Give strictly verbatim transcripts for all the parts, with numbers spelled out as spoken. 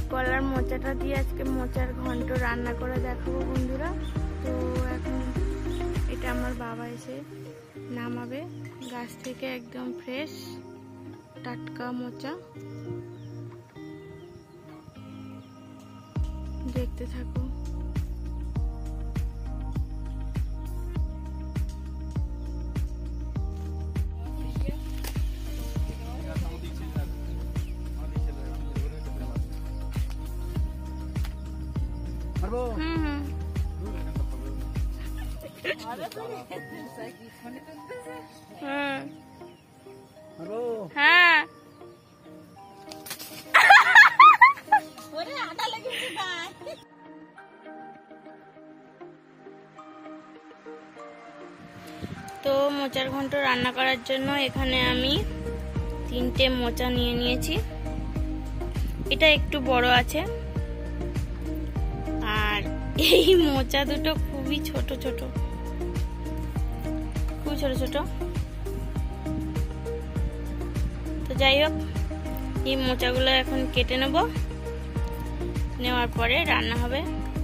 কলার মোচাটা দিয়ে আজকে মোচার ঘন্ট রান্না করে দেখাবো বন্ধুরা। তো এখন এটা আমার বাবা এসে নামাবে গাছ থেকে, একদম ফ্রেশ টাটকা মোচা। দেখতে থাকো। হুম হুম হ্যাঁ তো মোচার ঘন্ট রান্না করার জন্য এখানে আমি তিনটে মোচা নিয়ে নিয়েছি। এটা একটু বড় আছে, আর এই মোচা দুটো খুবই ছোট ছোট, খুব ছোট ছোট। তো যাই হোক, এই মোচাগুলো এখন কেটে নেব, নেওয়ার পরে রান্না হবে।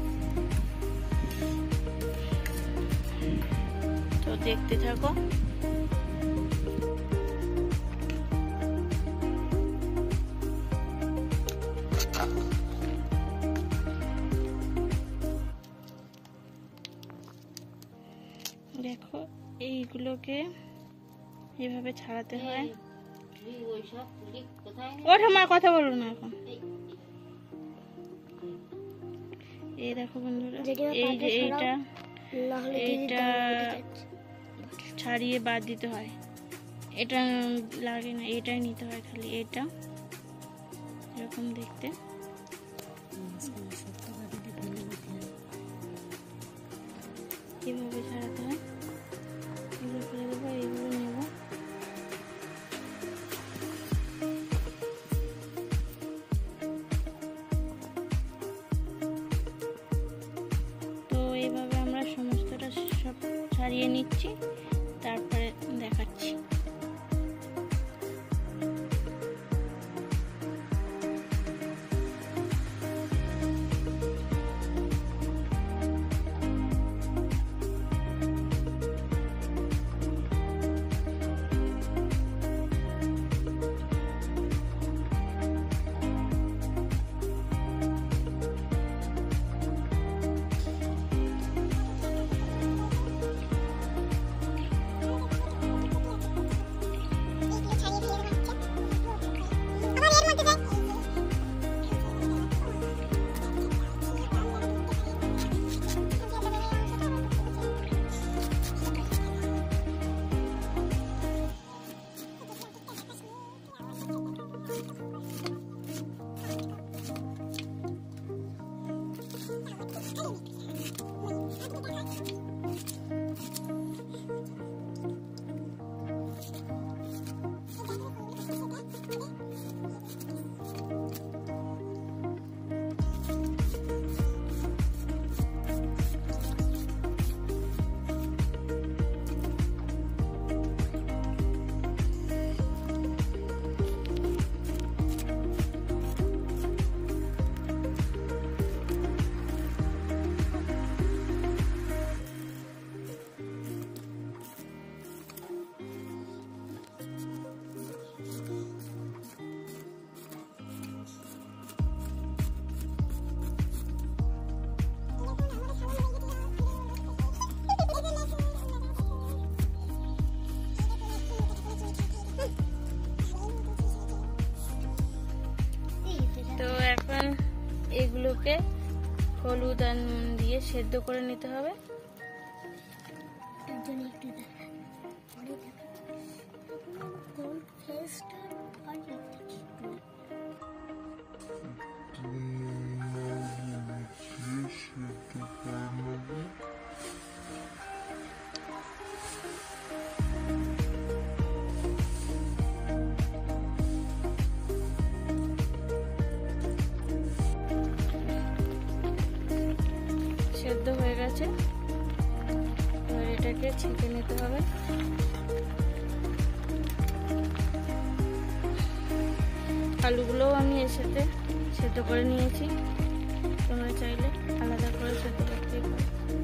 তো দেখতে থাকো। দেখো এইগুলোকে এভাবে ছাড়াতে হয়। ওঠা মা, কথা বলুন না এখন। এই দেখো বন্ধুরা, এই যে এইটা এইটা ছাড়িয়ে বাদ দিতে হয়, এটা লাগে না, এটাই নিতে হয় খালি। এটা এরকম দেখতে। কিভাবে ছাড়াতে হয় এগুলো ফেলে দেবো, এইগুলো নেব। তো এইভাবে আমরা সমস্তটা সব ছাড়িয়ে নিচ্ছি, তারপরে দেখাচ্ছি। এগুলোকে হলুদ আর নুন দিয়ে সেদ্ধ করে নিতে হবে। সেদ্ধ হয়ে গেছে, এবার এটাকে ছেঁকে নিতে হবে। আলুগুলোও আমি এর সাথে সেদ্ধ করে নিয়েছি, তোমরা চাইলে আলাদা করে সেদ্ধ করতে পারো।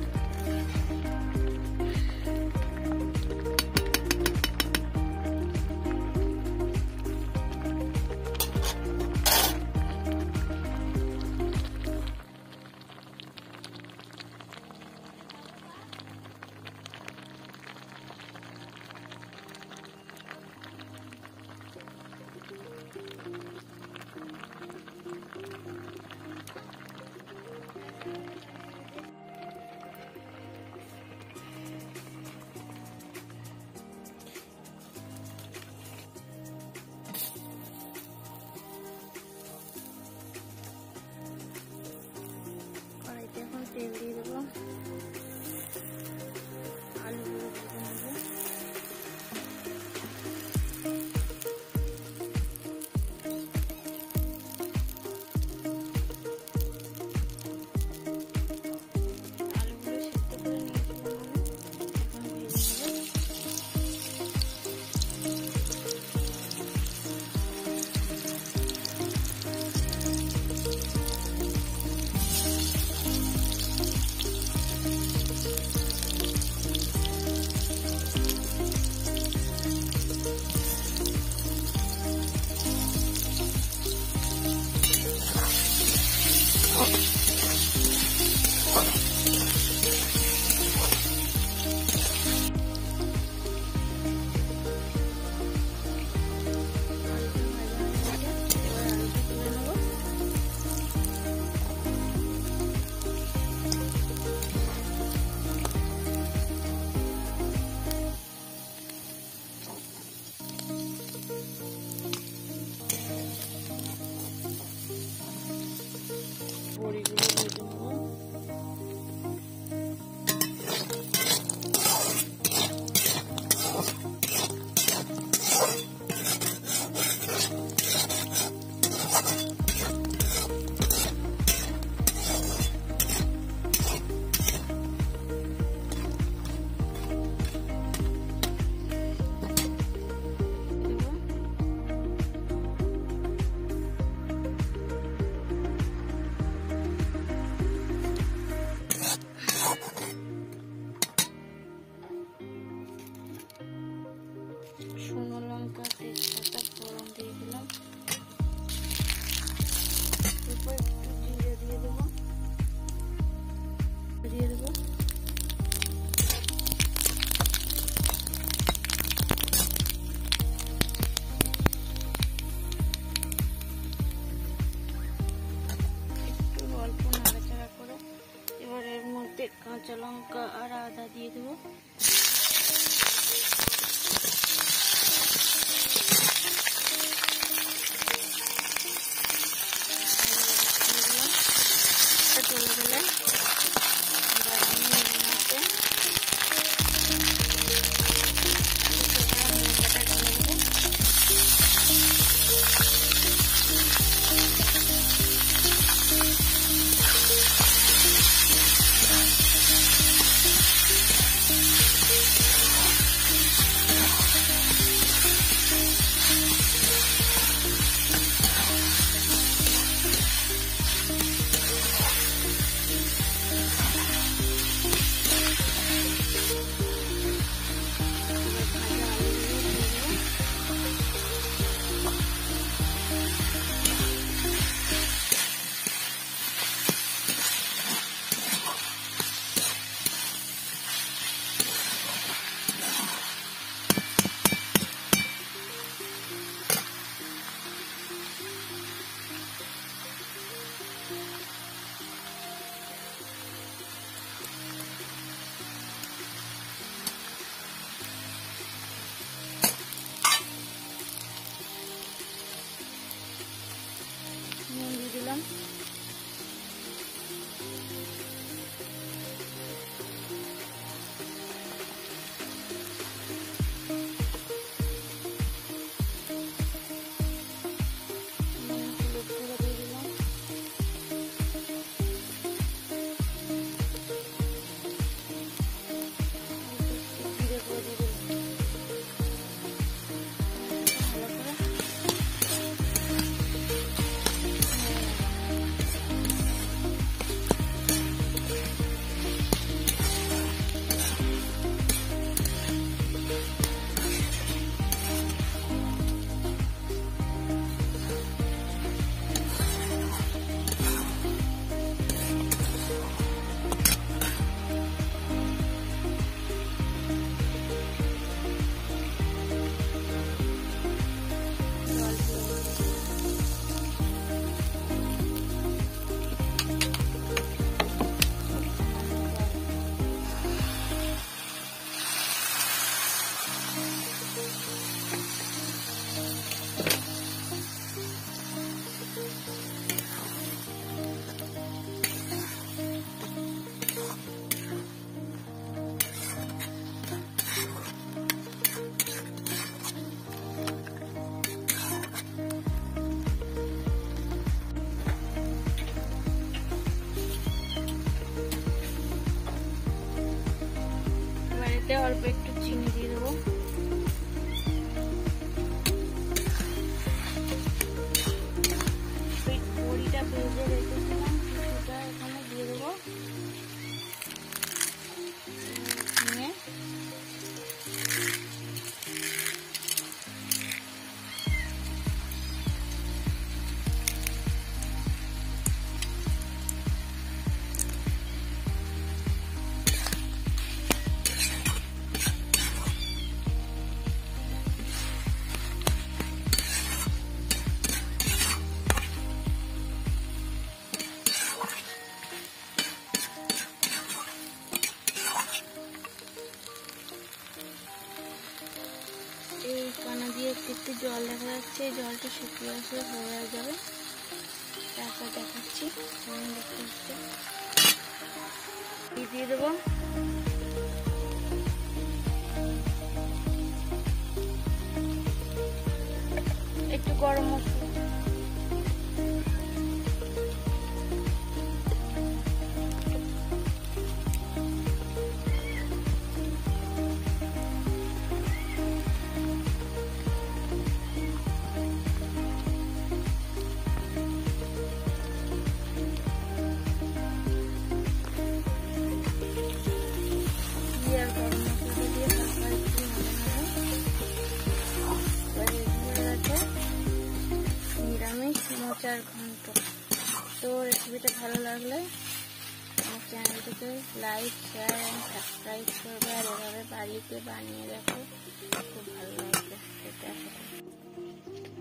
তেল দিয়ে দেবো, আলুগুলো ভেজে নেবো। আলুগুলো সিদ্ধ করে নিয়েছিলাম আমি, এখন ভেজে নেবো। বড়িগুলো ভেজে নেবো। শুকনো লঙ্কা, তেজপাতা ফোড়ন দিয়ে দিলাম, এরপর একটু জিরে দিয়ে দেবো, দিয়ে দেবো একটু অল্প নাড়াচাড়া করে। এবার এর মধ্যে কাঁচা লঙ্কা আর আদা দিয়ে দেবো। চলে গেলে এবার আমি মশলাটা ঢেলে দেবো। নুন দিয়ে দিলাম, হলুদ গুঁড়ো দিয়ে দিলাম, জিরে গুঁড়ো দিয়ে দিলাম। ভালো করে অল্প একটু চিনি দিয়ে দেবো। বড়িটা ভেজে রেখেছিলাম কিছুটা এখানে দিয়ে দেবো। এই কানা দিয়ে একটু একটু জল দেখা যাচ্ছে, এই জলটা শুকিয়ে আসলে হয়ে যাবে, তারপর দেখাচ্ছি। দিয়ে দেবো একটু গরম মশলা, মোচার ঘন্ট। তো রেসিপিটা ভালো লাগলে আমার চ্যানেলটিকে লাইক, শেয়ার এবং সাবস্ক্রাইব করবে, আর এভাবে বাড়িতে বানিয়ে দেখো, খুব ভালো লাগবে। এটা